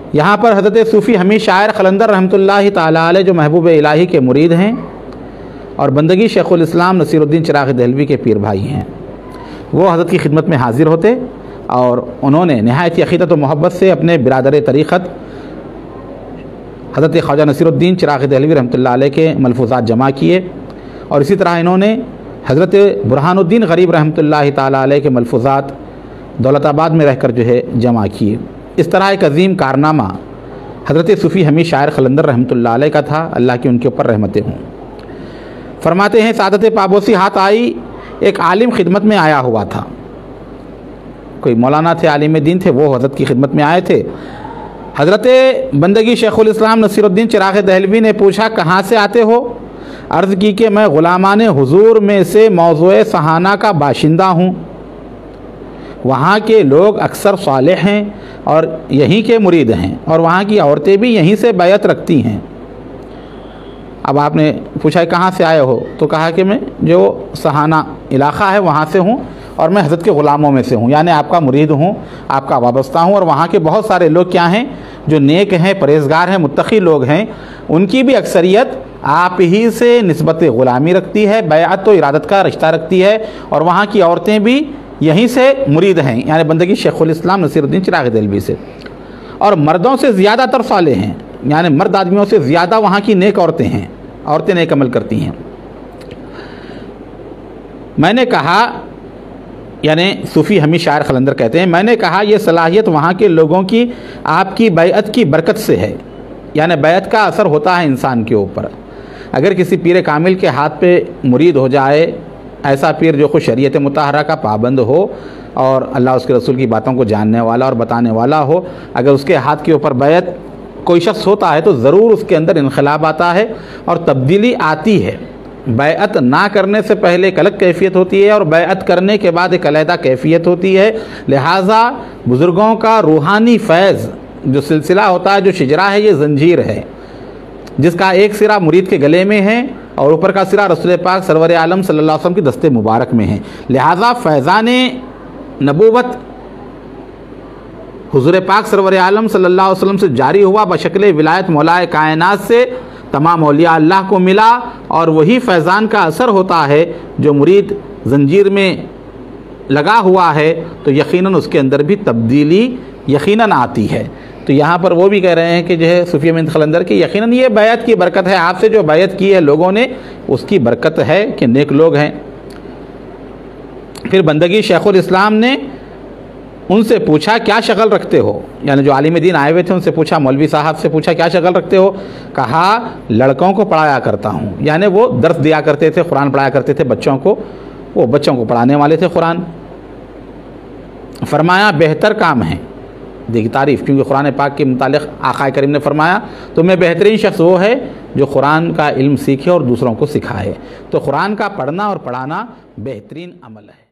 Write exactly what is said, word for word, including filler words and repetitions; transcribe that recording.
یہاں پر حضرت صوفی حمید شاعر قلندر رحمۃ اللہ تعالیٰ علیہ جو محبوب الہی کے مرید ہیں اور بندگی شیخ الاسلام نصیر الدین چراغ دہلوی کے پیر بھائی ہیں، وہ حضرت کی خدمت میں حاضر ہوتے اور انہوں نے نہایت عقیدت و محبت سے اپنے برادر طریقت حضرت خواجہ نصیر الدین چراغ دہلوی رحمۃ اللہ علیہ کے ملفوظات جمع کیے، اور اسی طرح انہوں نے حضرت برہان الدین غریب رحمۃ اللہ تعالیٰ علیہ کے ملفوظات دولت آباد میں رہ کر جو ہے جمع کیے۔ اس طرح ایک عظیم کارنامہ حضرت صوفی حمید شاعر قلندر رحمۃ اللہ علیہ کا تھا، اللہ کی ان کے اوپر رحمتیں ہوں۔ فرماتے ہیں سعادت پابوسی ہاتھ آئی، ایک عالم خدمت میں آیا ہوا تھا، کوئی مولانا تھے، عالم دین تھے، وہ حضرت کی خدمت میں آئے تھے۔ حضرت بندگی شیخ الاسلام نصیر الدین چراغ دہلوی نے پوچھا کہاں سے آتے ہو؟ عرض کی کہ میں غلامان حضور میں سے موضوع سہانہ کا باشندہ ہوں، وہاں کے لوگ اکثر صالح ہیں اور یہیں کے مرید ہیں، اور وہاں کی عورتیں بھی یہیں سے بیعت رکھتی ہیں۔ اب آپ نے پوچھا کہاں سے آئے ہو؟ تو کہا کہ میں جو سہانہ علاقہ ہے وہاں سے ہوں، اور میں حضرت کے غلاموں میں سے ہوں، یعنی آپ کا مرید ہوں، آپ کا وابستہ ہوں، اور وہاں کے بہت سارے لوگ کیا ہیں جو نیک ہیں، پرہیزگار ہیں، متقی لوگ ہیں، ان کی بھی اکثریت آپ ہی سے نسبت غلامی رکھتی ہے، بیعت و ارادت کا رشتہ رکھتی ہے، اور وہاں کی عورتیں بھی یہیں سے مرید ہیں، یعنی بندگی شیخ الاسلام نصیر الدین چراغ دہلوی سے، اور مردوں سے زیادہ تر صالح ہیں، یعنی مرد آدمیوں سے زیادہ وہاں کی نیک عورتیں ہیں، عورتیں نیک عمل کرتی ہیں۔ میں نے کہا، یعنی صوفی حمید شاعر قلندر کہتے ہیں، میں نے کہا یہ صلاحیت وہاں کے لوگوں کی آپ کی بیعت کی برکت سے ہے، یعنی بیعت کا اثر ہوتا ہے انسان کے اوپر۔ اگر کسی پیر کامل کے ہاتھ پہ مرید ہو جائے، ایسا پیر جو خود شریعت مطہرہ کا پابند ہو اور اللہ اس کے رسول کی باتوں کو جاننے والا اور بتانے والا ہو، اگر اس کے ہاتھ کے اوپر بیعت کوئی شخص ہوتا ہے تو ضرور اس کے اندر انقلاب آتا ہے اور تبدیلی آتی ہے۔ بیعت نہ کرنے سے پہلے ایک الگ کیفیت ہوتی ہے اور بیعت کرنے کے بعد ایک علیحدہ کیفیت ہوتی ہے، لہٰذا بزرگوں کا روحانی فیض جو سلسلہ ہوتا ہے، جو شجرہ ہے، یہ زنجیر ہے جس کا ایک سرا مرید کے گلے میں ہے اور اوپر کا سرا رسول پاک سرور عالم صلی اللہ علیہ وسلم کی دست مبارک میں ہے، لہٰذا فیضان نبوت حضور پاک سرور عالم صلی اللہ علیہ وسلم سے جاری ہوا، بشکل ولایت مولائے کائنات سے تمام اولیاء اللہ کو ملا، اور وہی فیضان کا اثر ہوتا ہے۔ جو مرید زنجیر میں لگا ہوا ہے تو یقیناً اس کے اندر بھی تبدیلی یقیناً آتی ہے۔ تو یہاں پر وہ بھی کہہ رہے ہیں کہ جو ہے صوفی حمید قلندر کی یقیناً یہ بیعت کی برکت ہے، آپ سے جو بیعت کی ہے لوگوں نے، اس کی برکت ہے کہ نیک لوگ ہیں۔ پھر بندگی شیخ الاسلام نے ان سے پوچھا کیا شغل رکھتے ہو، یعنی جو عالم دین آئے ہوئے تھے ان سے پوچھا، مولوی صاحب سے پوچھا کیا شغل رکھتے ہو؟ کہا لڑکوں کو پڑھایا کرتا ہوں، یعنی وہ درس دیا کرتے تھے، قرآن پڑھایا کرتے تھے بچوں کو، وہ بچوں کو پڑھانے والے تھے قرآن۔ فرمایا بہتر کام ہے، دیکھی تعریف، کیونکہ قرآن پاک کے متعلق آقا کریم نے فرمایا تو میں بہترین شخص وہ ہے جو قرآن کا علم سیکھے اور دوسروں کو سکھائے، تو قرآن کا پڑھنا اور پڑھانا بہترین عمل ہے۔